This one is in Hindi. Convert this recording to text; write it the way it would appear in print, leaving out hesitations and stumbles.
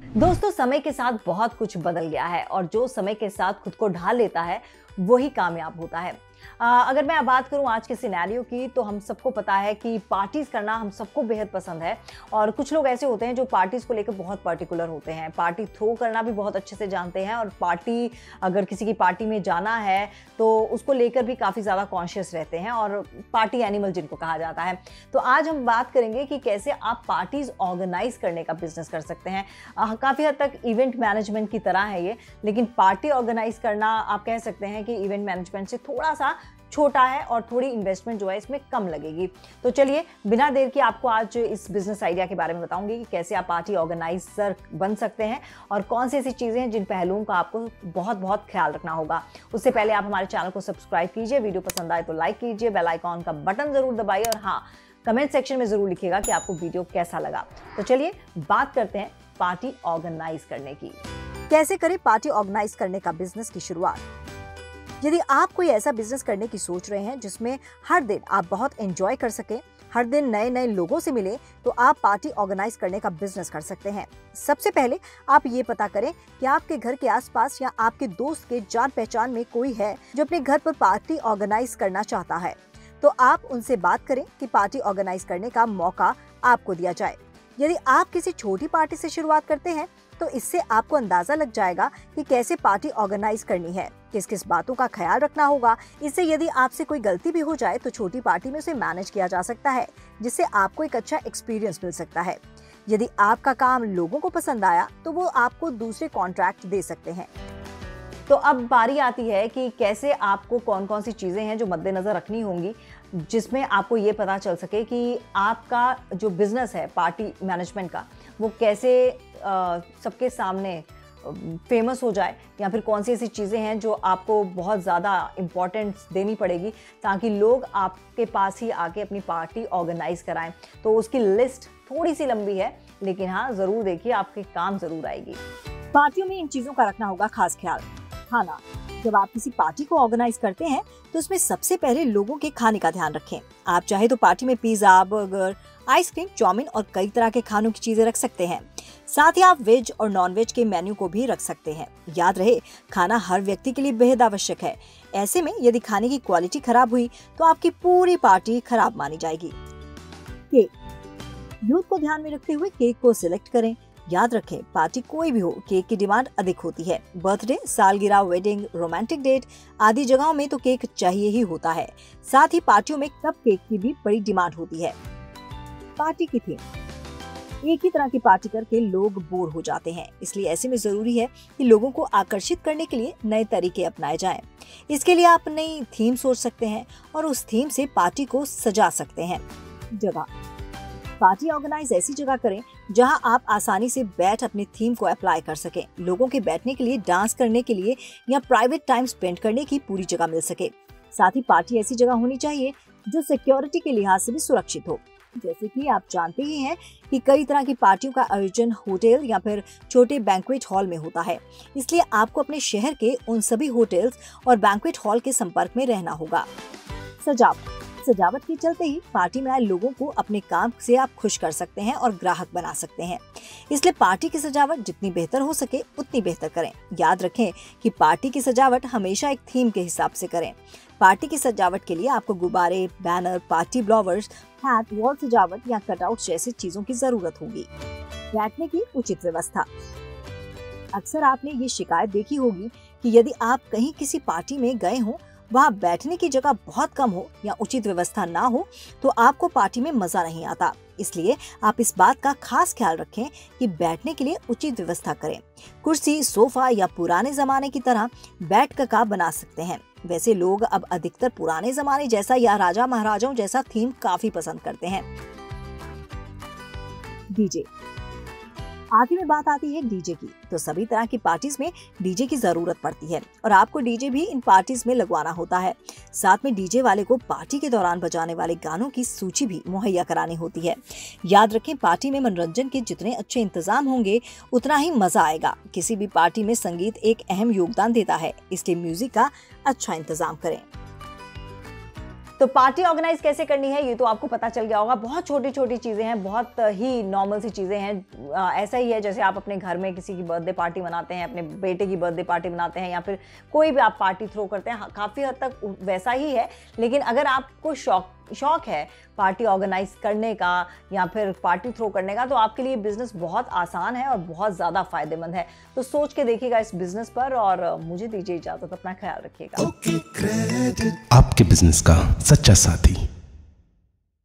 दोस्तों, समय के साथ बहुत कुछ बदल गया है और जो समय के साथ खुद को ढाल लेता है वही कामयाब होता है। अगर मैं बात करूं आज के सिनेरियो की, तो हम सबको पता है कि पार्टीज करना हम सबको बेहद पसंद है और कुछ लोग ऐसे होते हैं जो पार्टीज को लेकर बहुत पर्टिकुलर होते हैं। पार्टी थ्रो करना भी बहुत अच्छे से जानते हैं और पार्टी, अगर किसी की पार्टी में जाना है तो उसको लेकर भी काफ़ी ज़्यादा कॉन्शियस रहते हैं और पार्टी एनिमल जिनको कहा जाता है। तो आज हम बात करेंगे कि कैसे आप पार्टीज ऑर्गेनाइज करने का बिजनेस कर सकते हैं। काफ़ी हद तक इवेंट मैनेजमेंट की तरह है ये, लेकिन पार्टी ऑर्गेनाइज करना आप कह सकते हैं कि इवेंट मैनेजमेंट से थोड़ा सा छोटा है और थोड़ी इन्वेस्टमेंट जो है इसमें कम लगेगी। तो चलिए बिना देर के आपको आज इस बिजनेस आइडिया के बारे में बताऊंगी कि कैसे आप पार्टी ऑर्गेनाइजर बन सकते हैं और कौन सी ऐसी चीज़ें हैं जिन पहलुओं का आपको बहुत बहुत ख्याल रखना होगा। उससे पहले आप हमारे चैनल को सब्सक्राइब कीजिए, वीडियो पसंद आए तो लाइक कीजिए, बेल आइकॉन का बटन जरूर दबाइए और हाँ, कमेंट सेक्शन में जरूर लिखिएगा कि आपको वीडियो कैसा लगा। तो चलिए बात करते हैं पार्टी ऑर्गेनाइज करने की। कैसे करें पार्टी ऑर्गेनाइज करने का बिजनेस की शुरुआत। यदि आप कोई ऐसा बिजनेस करने की सोच रहे हैं जिसमें हर दिन आप बहुत एंजॉय कर सकें, हर दिन नए नए लोगों से मिले, तो आप पार्टी ऑर्गेनाइज करने का बिजनेस कर सकते हैं। सबसे पहले आप ये पता करें कि आपके घर के आसपास या आपके दोस्त के जान पहचान में कोई है जो अपने घर पर पार्टी ऑर्गेनाइज करना चाहता है। तो आप उनसे बात करें कि पार्टी ऑर्गेनाइज करने का मौका आपको दिया जाए। यदि आप किसी छोटी पार्टी से शुरुआत करते हैं तो इससे आपको अंदाजा लग जाएगा कि कैसे पार्टी ऑर्गेनाइज करनी है, किस किस बातों का ख्याल रखना होगा। इससे यदि आपसे कोई गलती भी हो जाए तो छोटी पार्टी में उसे मैनेज किया जा सकता है, जिससे आपको एक अच्छा एक्सपीरियंस मिल सकता है। यदि आपका काम लोगों को पसंद आया तो वो आपको दूसरे कॉन्ट्रैक्ट दे सकते हैं। तो अब बारी आती है कि कैसे आपको कौन कौन सी चीज़ें हैं जो मद्देनज़र रखनी होंगी, जिसमें आपको ये पता चल सके कि आपका जो बिज़नेस है पार्टी मैनेजमेंट का, वो कैसे सबके सामने फेमस हो जाए, या फिर कौन सी ऐसी चीज़ें हैं जो आपको बहुत ज़्यादा इम्पोर्टेंस देनी पड़ेगी ताकि लोग आपके पास ही आके अपनी पार्टी ऑर्गेनाइज कराएं। तो उसकी लिस्ट थोड़ी सी लंबी है, लेकिन हाँ, ज़रूर देखिए, आपके काम ज़रूर आएगी। पार्टियों में इन चीजों का रखना होगा खास ख्याल। खाना, जब आप किसी पार्टी को ऑर्गेनाइज करते हैं तो उसमें सबसे पहले लोगों के खाने का ध्यान रखें। आप चाहे तो पार्टी में पिज्जा, बर्गर, आइसक्रीम, चाउमीन और कई तरह के खानों की चीजें रख सकते हैं। साथ ही आप वेज और नॉन वेज के मेन्यू को भी रख सकते हैं। याद रहे, खाना हर व्यक्ति के लिए बेहद आवश्यक है। ऐसे में यदि खाने की क्वालिटी खराब हुई तो आपकी पूरी पार्टी खराब मानी जाएगी। केक, यूथ को ध्यान में रखते हुए केक को सिलेक्ट करें। याद रखें, पार्टी कोई भी हो, केक की डिमांड अधिक होती है। बर्थडे, सालगिरह, वेडिंग, रोमांटिक डेट आदि जगहों में तो केक चाहिए ही होता है। साथ ही पार्टियों में कप केक की भी बड़ी डिमांड होती है। पार्टी की थीम, एक ही तरह की पार्टी करके लोग बोर हो जाते हैं, इसलिए ऐसे में जरूरी है कि लोगों को आकर्षित करने के लिए नए तरीके अपनाए जाएं। इसके लिए आप नई थीम सोच सकते हैं और उस थीम से पार्टी को सजा सकते हैं। जगह, पार्टी ऑर्गेनाइज ऐसी जगह करें जहां आप आसानी से बैठ अपनी थीम को अप्लाई कर सकें। लोगों के बैठने के लिए, डांस करने के लिए या प्राइवेट टाइम स्पेंड करने की पूरी जगह मिल सके। साथ ही पार्टी ऐसी जगह होनी चाहिए जो सिक्योरिटी के लिहाज से भी सुरक्षित हो। जैसे कि आप जानते ही हैं कि कई तरह की पार्टियों का आयोजन होटल या फिर छोटे बैंक्वेट हॉल में होता है, इसलिए आपको अपने शहर के उन सभी होटल्स और बैंक्वेट हॉल के संपर्क में रहना होगा। सजावट के चलते ही पार्टी में आए लोगों को अपने काम से आप खुश कर सकते हैं और ग्राहक बना सकते हैं। इसलिए पार्टी की सजावट जितनी बेहतर हो सके उतनी बेहतर करें। याद रखें कि पार्टी की सजावट हमेशा एक थीम के हिसाब से करें। पार्टी की सजावट के लिए आपको गुब्बारे, banner, party blowers, hat, wall सजावट या कटआउट जैसी चीजों की जरूरत होगी। बैठने की उचित व्यवस्था, अक्सर आपने ये शिकायत देखी होगी कि यदि आप कहीं किसी पार्टी में गए हों, वहाँ बैठने की जगह बहुत कम हो या उचित व्यवस्था ना हो तो आपको पार्टी में मजा नहीं आता। इसलिए आप इस बात का खास ख्याल रखें कि बैठने के लिए उचित व्यवस्था करें। कुर्सी, सोफा या पुराने जमाने की तरह बेड का बना सकते हैं। वैसे लोग अब अधिकतर पुराने जमाने जैसा या राजा महाराजाओं जैसा थीम काफी पसंद करते हैं। डीजे, आखिर में बात आती है डीजे की। तो सभी तरह की पार्टीज में डीजे की जरूरत पड़ती है और आपको डीजे भी इन पार्टीज में लगवाना होता है। साथ में डीजे वाले को पार्टी के दौरान बजाने वाले गानों की सूची भी मुहैया करानी होती है। याद रखें, पार्टी में मनोरंजन के जितने अच्छे इंतजाम होंगे उतना ही मजा आएगा। किसी भी पार्टी में संगीत एक अहम योगदान देता है, इसलिए म्यूजिक का अच्छा इंतजाम करें। तो पार्टी ऑर्गेनाइज कैसे करनी है ये तो आपको पता चल गया होगा। बहुत छोटी छोटी चीज़ें हैं, बहुत ही नॉर्मल सी चीज़ें हैं। ऐसा ही है जैसे आप अपने घर में किसी की बर्थडे पार्टी मनाते हैं, अपने बेटे की बर्थडे पार्टी मनाते हैं, या फिर कोई भी आप पार्टी थ्रो करते हैं, काफ़ी हद तक वैसा ही है। लेकिन अगर आपको शौक है पार्टी ऑर्गेनाइज करने का या फिर पार्टी थ्रो करने का, तो आपके लिए बिजनेस बहुत आसान है और बहुत ज़्यादा फायदेमंद है। तो सोच के देखिएगा इस बिजनेस पर और मुझे दीजिए इजाज़त, अपना ख्याल रखिएगा। आपके बिजनेस का सच्चा साथी।